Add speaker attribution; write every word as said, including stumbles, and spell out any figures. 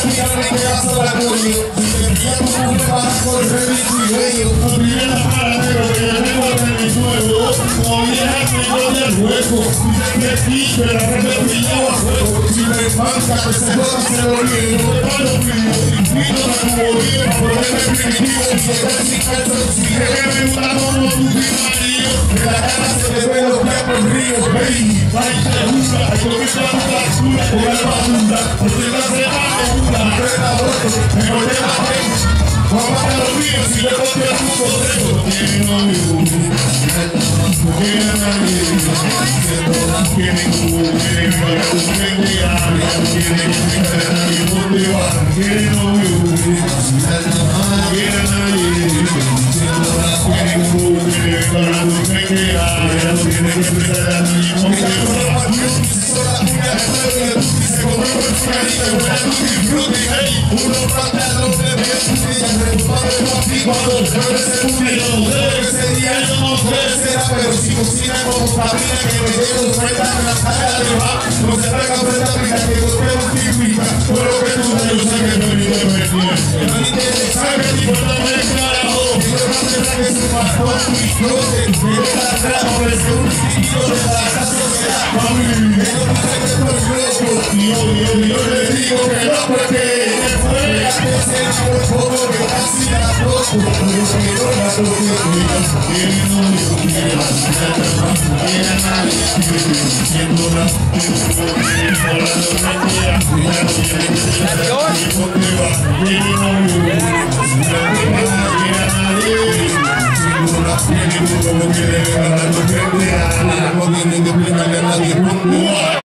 Speaker 1: amiga me queda sola conmigo. Si te pillas tu mujer vas a correr mi cuidado.
Speaker 2: No primera para negro, que ya tengo el nuevo. Como vieja tengo ya el hueco. Si te picho, la red de pillado a fuego.
Speaker 1: Si me manca, que se joda, se lo olvide.
Speaker 2: No te paro frío, invito a tu bolido.
Speaker 1: Por ponerme primitivo, si te ves sin calzoncillo.
Speaker 2: Que me gusta como tu marido.
Speaker 1: En la cara se te ven los pies por río.
Speaker 2: Baby, ay, te gusta, ay, con esta basura, con la basura. Porque la semana es una.
Speaker 1: Mejor de la gente.
Speaker 2: Vamos a los míos y le conté a tu consejo. Tiene novio, no tiene a nadie. Tiene culo, tiene cara, no tiene área. Tiene que fijar a nadie donde va. Tiene novio, no tiene a nadie. Tiene culo, tiene cara, no tiene área. No tiene que fijar a nadie donde va.
Speaker 1: Uno pantalón de cuando el jueves se unió, ese día yo no sé será, pero si cocina como familia que me llevo frente a la cara de va, no se traiga frente a mi que golpea un típica, todo lo que tú no yo sé que no me divertido. No me interesa que ni por la me carajo, yo no sé que su pastor mi clote, me deja atrás, ofrece un sitio de la sociedad, mami, yo no sé que estoy loco, y yo, yo, yo le digo que no, porque después de hacer por poco que casi la toco, pero que no la toque,
Speaker 2: Tiene novio, tiene la ciudad, tiene a nadie. Siendo la tiene novio, tiene a nadie.